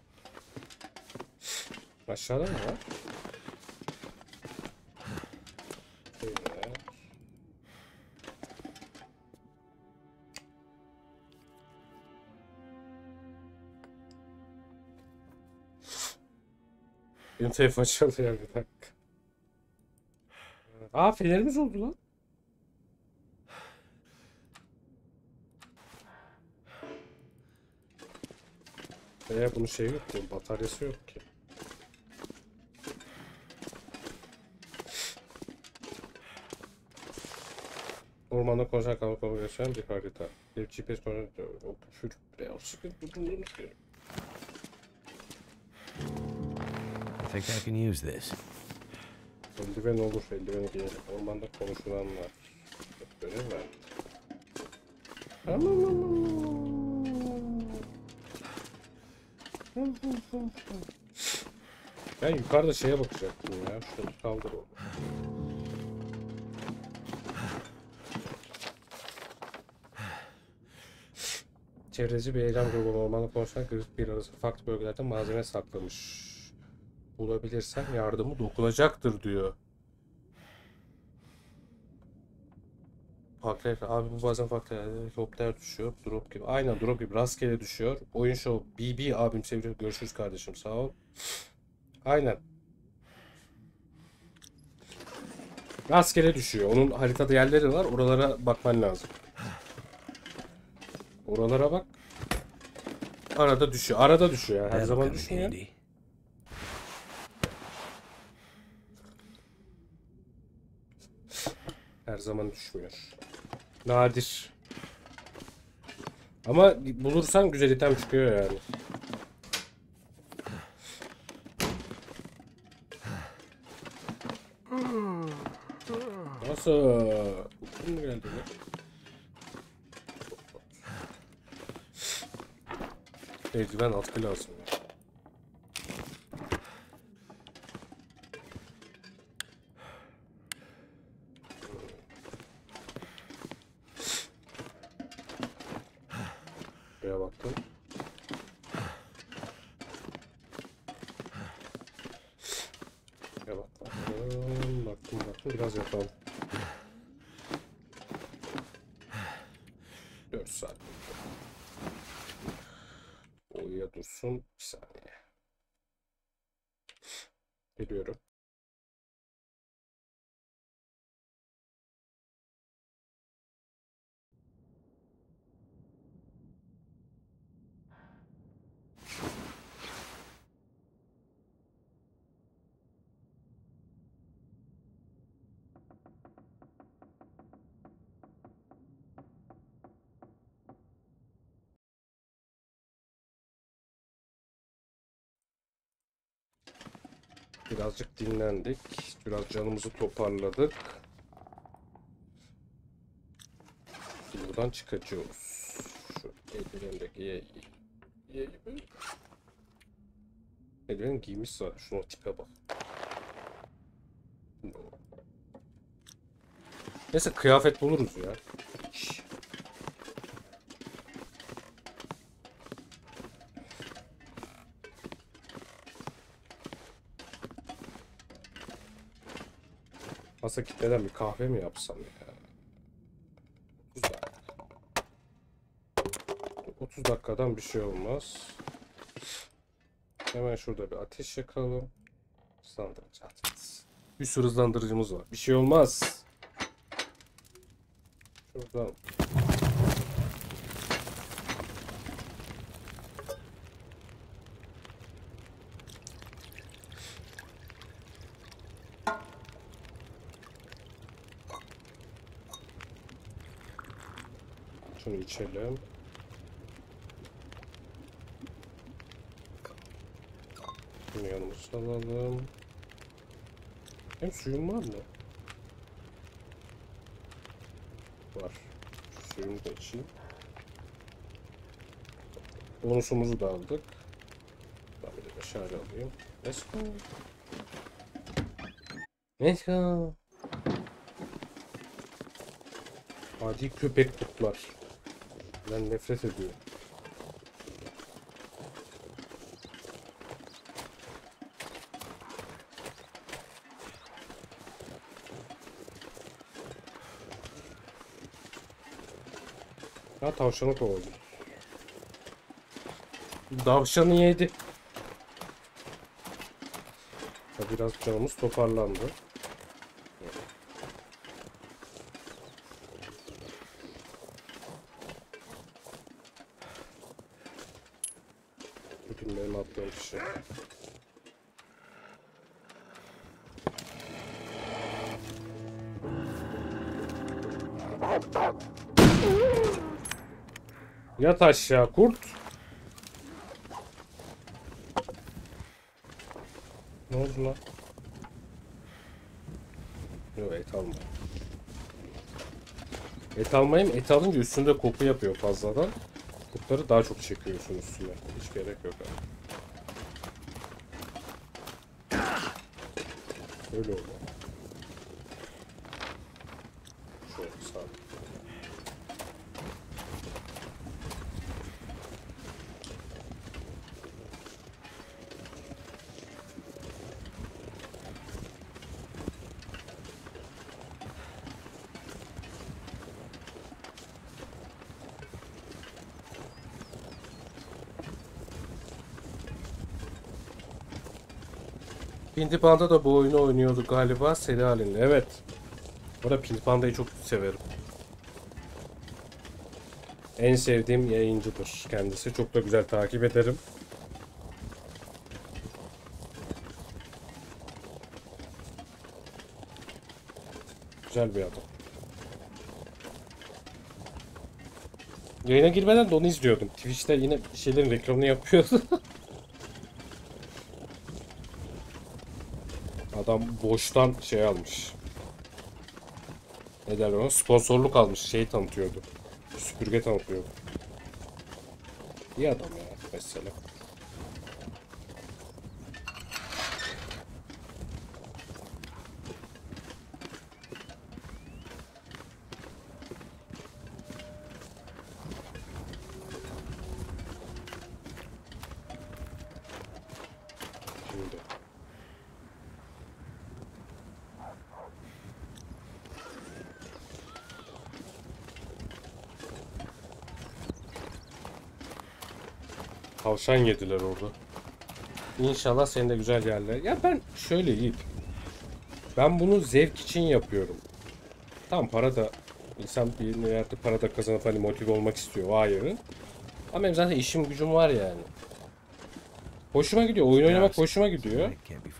Aşağıda mı var? Şöyle. Benim telefon çalıyor bir dakika. Aa, fenerimiz oldu lan. Eğer bunun şeyi yok ki, bataryası yok ki. Ormanda konuşan kalıp kalıp yaşayan bir harita. Bir G P S konuşan o küfür biraz sıkıntı bulunduğunu istiyorum. I think I can use this. Eldiven olur, eldiveni giyelim. Ormanda konuşulanlar. Görev ver. Ben yukarıda şeye bakacaktım ya. Şunu kaldır oğlum. Çevreci bir eylem grubu ormanda konuşan grip bir arası farklı bölgelerde malzeme saklamış. Bulabilirsem yardımı dokunacaktır diyor. Farklı abi bu bazen farklı yerlerde helikopter düşüyor. Drop gibi. Aynen drop gibi rastgele düşüyor. Oyun show B B abim seviyor. Görüşürüz kardeşim, sağ ol. Aynen. Rastgele düşüyor. Onun haritada yerleri var. Oralara bakman lazım. Oralara bak. Arada düşüyor. Arada düşüyor yani. Her zaman düşmüyor. Her zaman düşmüyor. Nadir. Ama bulursan güzel item çıkıyor yani. Nasıl? Kim mi geldi ya? Eldiven atkı lazım ya. Buraya baktım. Buraya baktım. Baktım baktım. Biraz yapalım. dört saat. Oya dursun. Bir saniye. Geliyorum. Birazcık dinlendik. Biraz canımızı toparladık. Buradan çıkacağız. Şu eldiveni giye giye gibi. Eldiven giymiş zaten. Şuna tipe bak. Neyse kıyafet buluruz ya. Şş. Masa kitleden bir kahve mi yapsam ya? Güzel. otuz dakikadan bir şey olmaz. Hemen şurada bir ateş yakalım. Hızlandırıcı ateş. Bir sürü hızlandırıcımız var. Bir şey olmaz. Şuradan. Şunu içelim. Bunu yanımıza alalım. Hem suyum var mı? Var. Şu suyumu da içeyim. Bonusumuzu da aldık. Ben bir de aşağı alayım. Let's go. Let's go. Adi köpek kurtlar. Ben nefret ediyorum. Ha, tavşanı kovaladım. Tavşanı yedi. Ha, biraz canımız toparlandı. Bugün benim attığım şey. Yat aşağı kurt. Ne oldu lan? Yok, et almayayım. Et almayayım. Et alınca üstünde koku yapıyor fazladan. Kurtları daha çok çekiyorsun üstüne. Hiç gerek yok abi. Öyle oldu. Şöyle sağ. Pinti Panda da bu oyunu oynuyordu galiba seri halinde. Evet. Bu da Pinti Panda'yı çok severim. En sevdiğim yayıncıdır kendisi. Çok da güzel takip ederim. Güzel bir adam. Yayına girmeden de onu izliyordum. Twitch'te yine bir şeylerin reklamını yapıyordu. Adam boştan şey almış. Ne derler ona? Sponsorluk almış. Şey tanıtıyordu. Süpürge tanıtıyordu. İyi adam ya mesela. Şimdi. Tavşan yediler orada. İnşallah senin de güzel yerler. Ya ben şöyle Yiğit. Ben bunu zevk için yapıyorum. Tam para da insan bir yerde para da kazanıp hani motive olmak istiyor. O ayrı. Ama benim zaten işim gücüm var yani. Hoşuma gidiyor. Oyun oynamak hoşuma gidiyor.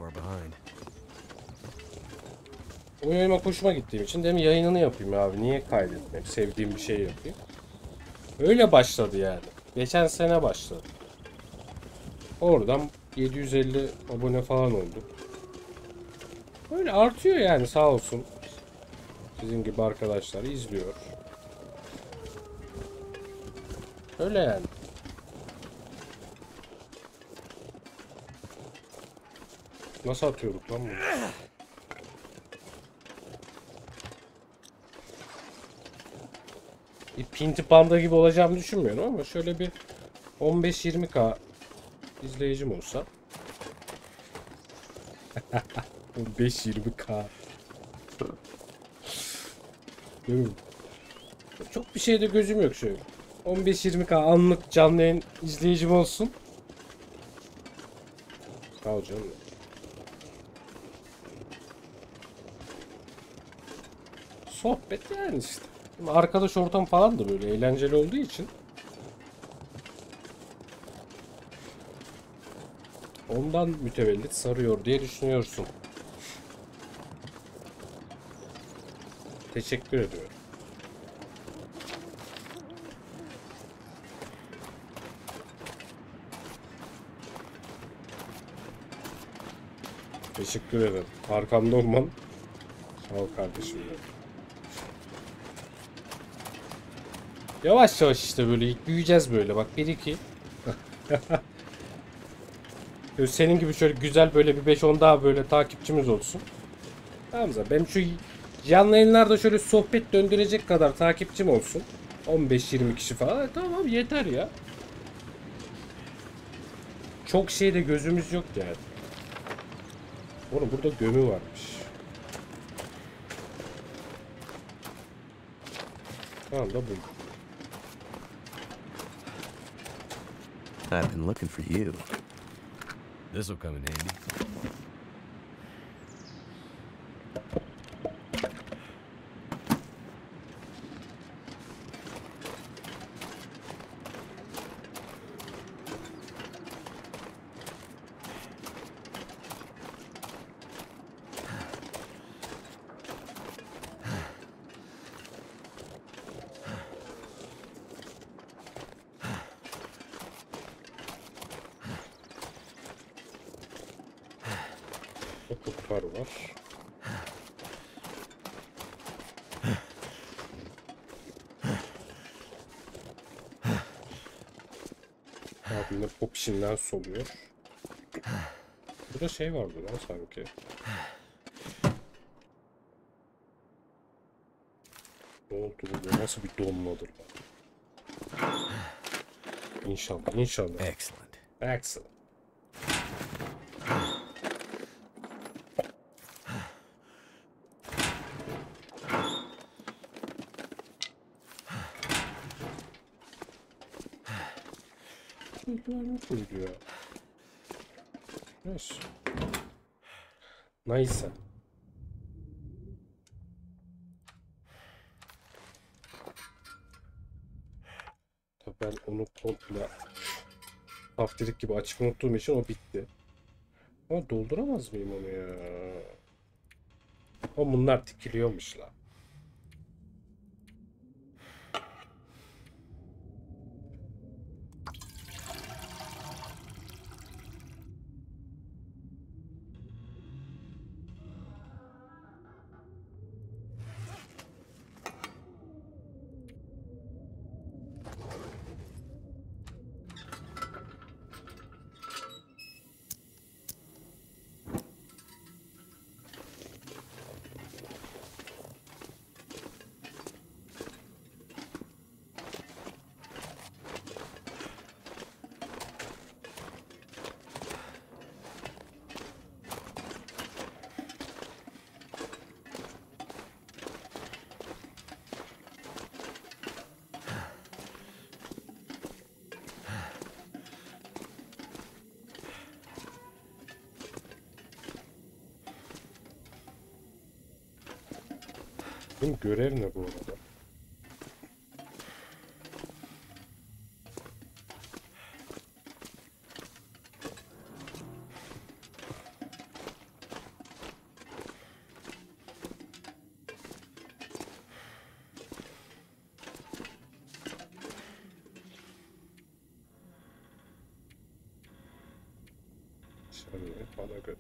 Oyun oynamak hoşuma gittiğim için dedim yayınını yapayım abi. Niye kaydetmeyeyim? Sevdiğim bir şey yapayım. Öyle başladı yani. Geçen sene başladı. Oradan yedi yüz elli abone falan oldu. Öyle artıyor yani sağ olsun. Sizin gibi arkadaşlar izliyor. Öyle yani. Nasıl atıyorduk lan bunu? Bir Pinti Panda gibi olacağımı düşünmüyorum ama şöyle bir on beş yirmi K izleyicim olsa. on beş yirmi K. Çok bir şeyde gözüm yok şöyle. on beş yirmi K anlık canlı yayın izleyicim olsun. Sağ ol canım. Sohbet yani işte. Arkadaş ortam falan da böyle eğlenceli olduğu için. Ondan mütevellit sarıyor diye düşünüyorsun. Teşekkür ediyorum. Teşekkür ederim. Arkamda olman. Sağ ol kardeşim. Yavaş yavaş işte böyle büyüyeceğiz böyle. Bak bir iki. Senin gibi şöyle güzel böyle bir beş on daha böyle takipçimiz olsun. Tamam zaten. Benim şu canlı yayınlarda şöyle sohbet döndürecek kadar takipçim olsun. on beş yirmi kişi falan. E, tamam yeter ya. Çok şeyde gözümüz yok yani. Oğlum burada gömü varmış. Tamam da buldum. I've been looking for you. This'll come in handy. Okutlar var. Abimde pop işinden soluyor. Burada şey vardı lan sanki. Ne oldu bu? Nasıl bir donmadır lan? İnşallah, inşallah. Excellent. Excellent. Nasıl gidiyor? Neyse. Neyse. Tabii ben onu komple haftalık gibi açık unuttuğum için o bitti. Ama dolduramaz mıyım onu ya? Ama bunlar dikiliyormuş la. Benim görev ne bu arada? Şöyle bana göre.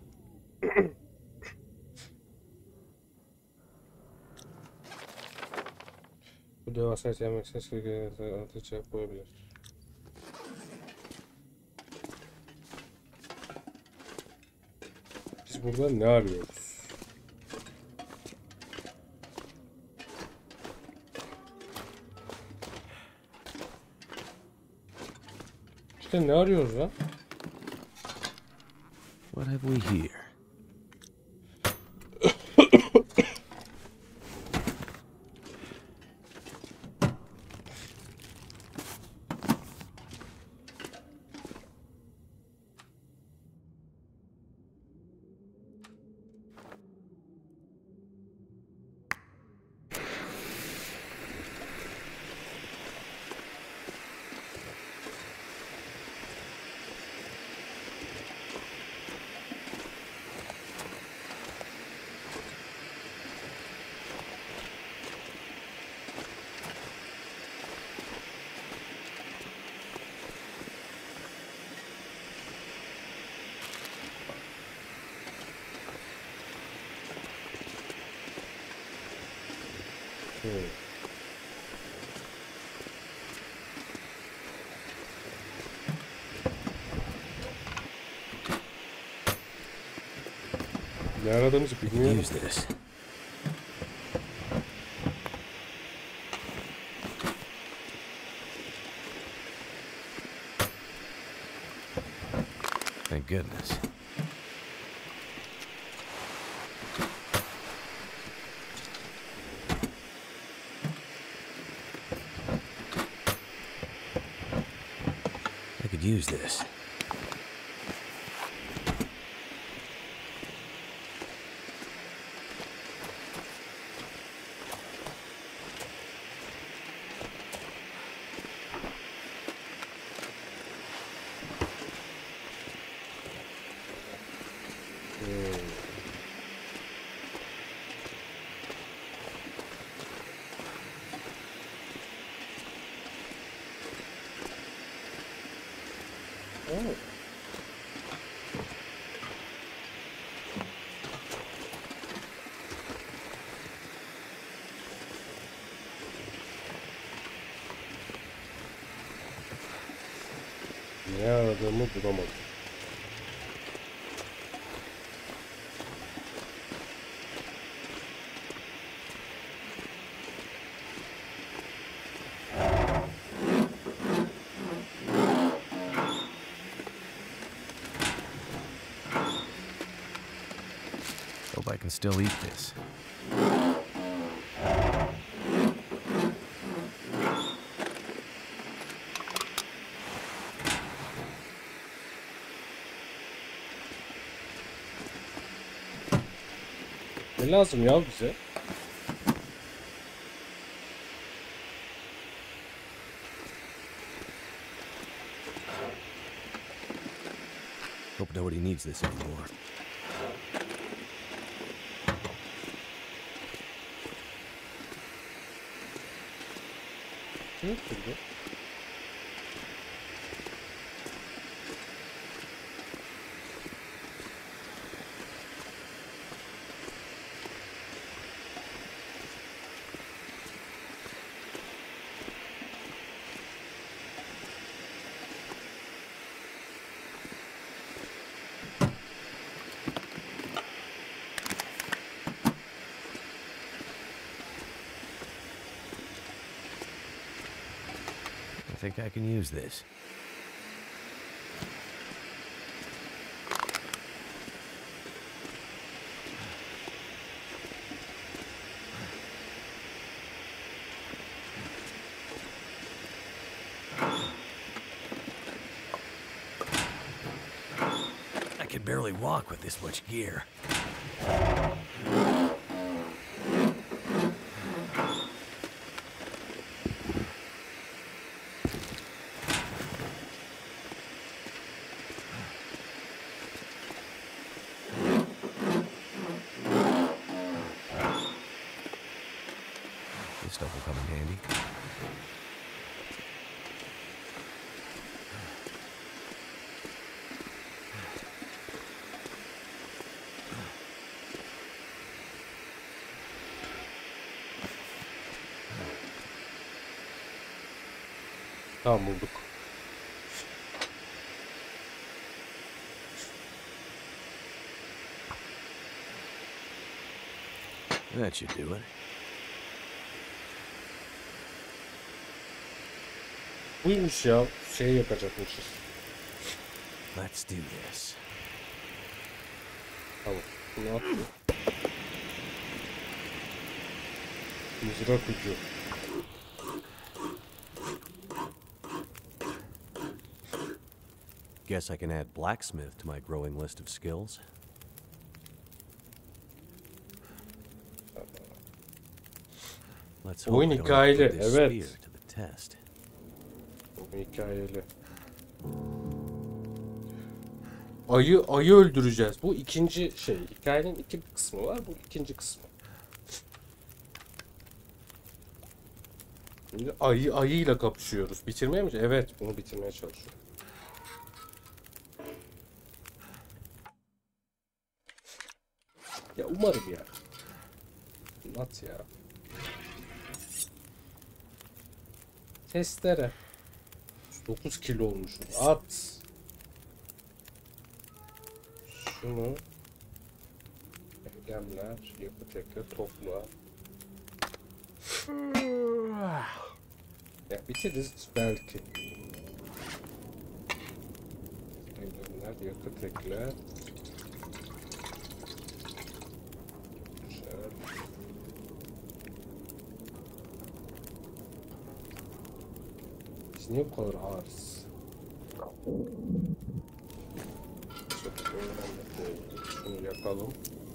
Bu devasa yemek sesi ateş yapabilir. Biz burada ne arıyoruz? İşte ne arıyoruz lan? What have we here? Ne aradığımızı I could bilmiyorum. use this. Thank goodness. I could use this. Oo. Ne aradığımı bulamadım. Hope I can still eat this. Ne lazım ya bize? Hope nobody needs this anymore. Ne yapıldı? I think I can use this. I can barely walk with this much gear. This stuff will come in handy. Tamam bulduk. That should do it. Buymuş ya. Şey yapacakmışız. Let's do this. Tamam. Bunu at. Mızrak ucu. Guess I can add blacksmith to my growing list of skills. Let's hope Oyun I don't have to hikayeli, put this evet. spear to the test. Bu hikayeli. Ayı, ayı öldüreceğiz. Bu ikinci şey. Hikayenin iki kısmı var. Bu ikinci kısmı. Şimdi ayı, ayıyla kapışıyoruz. Bitirmeye mi? Evet. Bunu bitirmeye çalışıyorum. Ya umarım ya. At ya. Testere. dokuz kilo olmuşum. At. Şunu. Eylemler, yapı tekrar topla. Ya bitiririz belki. Eylemler, yakıt ekle. Güzel. Biz niye bu kadar ağırız? Çok önemli değil. Şunu yakalım.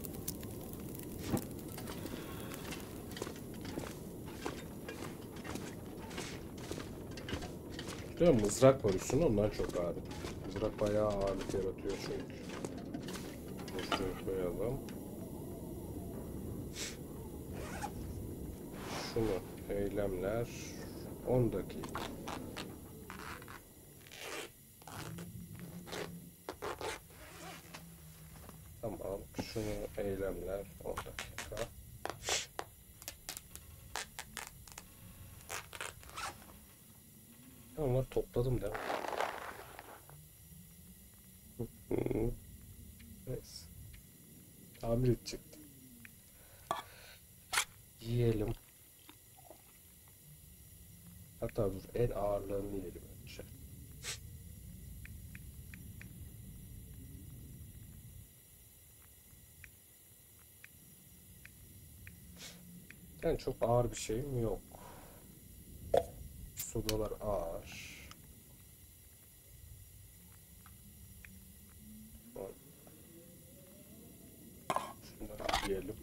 Değil mi? Mızrak var üstünde, ondan çok ağır. Mızrak bayağı ağırlık yaratıyor çünkü. Şunu koyalım. Şunu eylemler on dakika. Tamam. Şunu eylemler on dakika. Onları topladım değil mi? Neyse. Tamir edecektim. Yiyelim. Hatta dur, en ağırlığını yiyelim önce. Yani çok ağır bir şeyim yok. Sodalar ağır. Şunları yiyelim.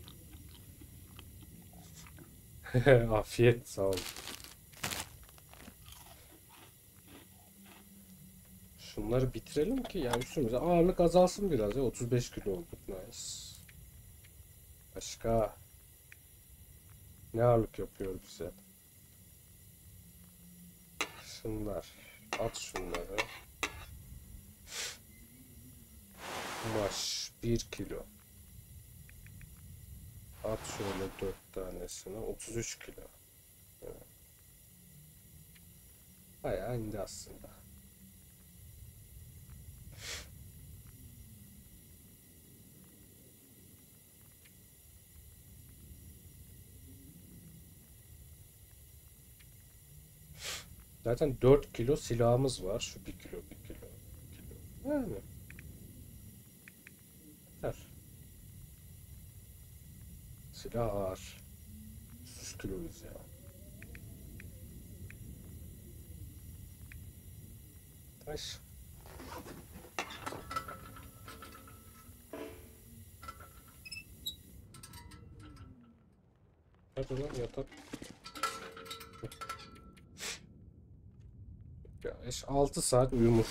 Afiyet, sağ olun. Şunları bitirelim ki yani üstümüze ağırlık azalsın biraz ya. otuz beş kilo olduk, nice. Başka ne ağırlık yapıyor bize? Şunlar. At şunları. Kumaş bir kilo. At şöyle dört tanesine. otuz üç kilo. Evet. Bayağı indi aslında. Zaten dört kilo silahımız var. Şu bir kilo, bir kilo, bir kilo. Yani. Yeter. Silah ağır. yüz kiloyuz ya. Taş. Hadi lan yatak. Ya altı saat uyumuş.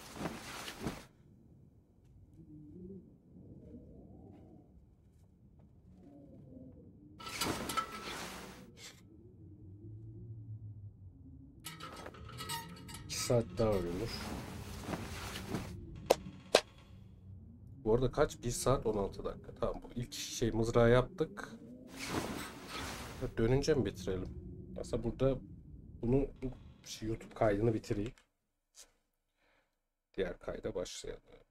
iki saat daha uyumuş. Bu arada kaç? bir saat on altı dakika. Tamam, bu ilk şey mızrağı yaptık. Dönünce mi bitirelim? Aslında burada bunu YouTube kaydını bitireyim. Diğer kayda başlayalım.